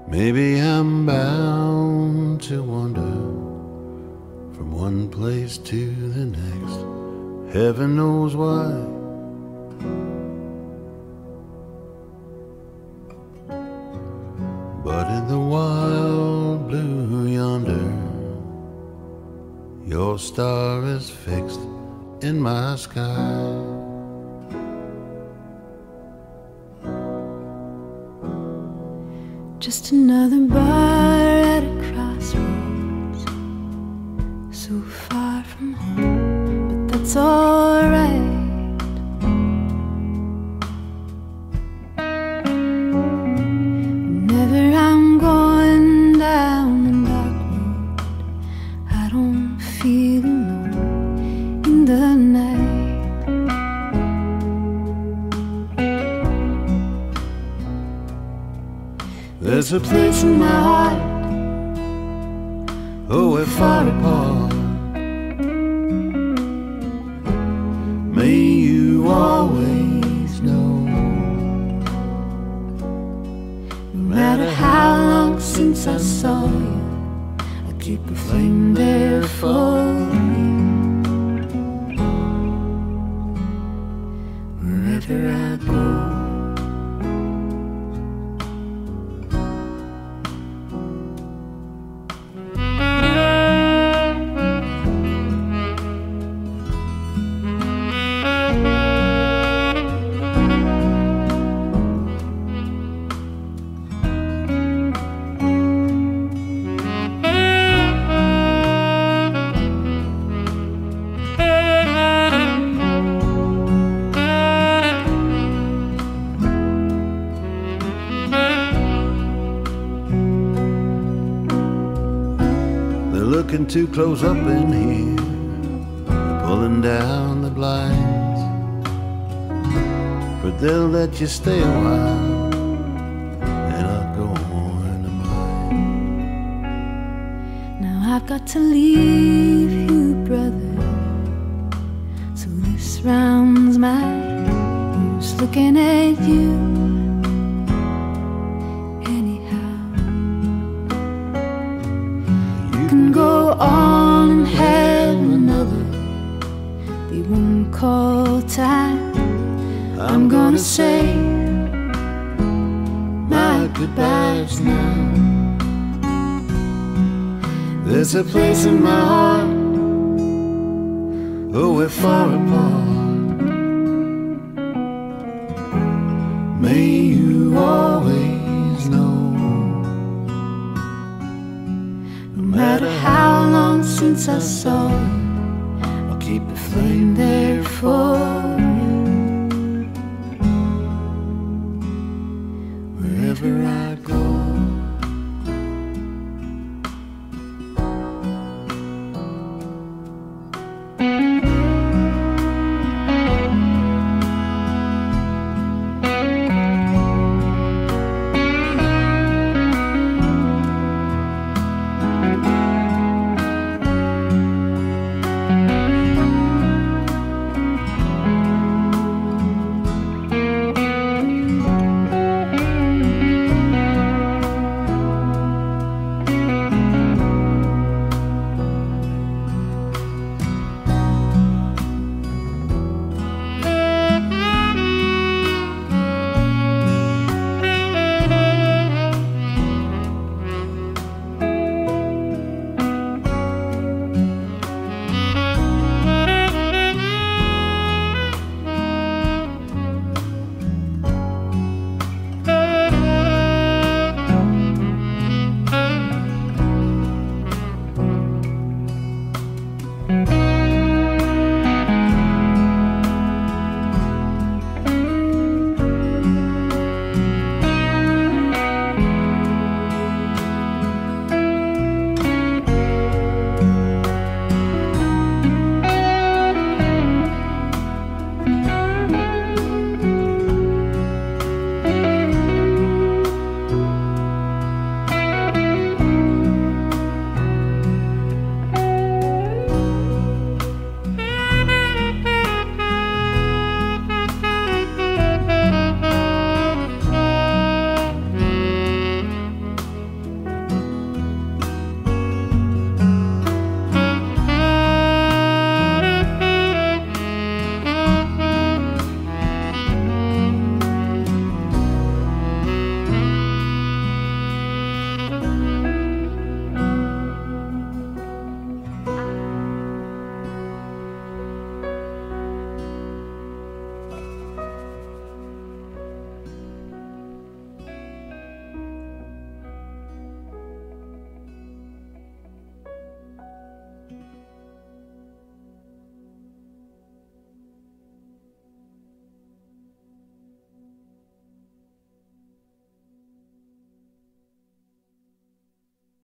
Maybe I'm bound to wander from one place to the next. Heaven knows why. But in the wild blue yonder, your star is fixed in my sky. Just another bar at a crossroads, so far from home, but that's alright. Whenever I'm going down the dark road, I don't feel alone in the night. There's a place in my heart, oh, we're far apart. May you always know, No matter how long since I saw you, I keep a flame there for you. Wherever I go, looking too close up in here, pulling down the blinds, but they'll let you stay a while, and I'll go on to mine. now I've got to leave you, brother, so this round's mine. Who's looking at you? Go on and have another, they won't call time. I'm gonna say my goodbyes now. There's a place in my heart, oh, we're far apart. May you always know, no matter how long since I saw you, I'll keep the flame there for you. Wherever I go.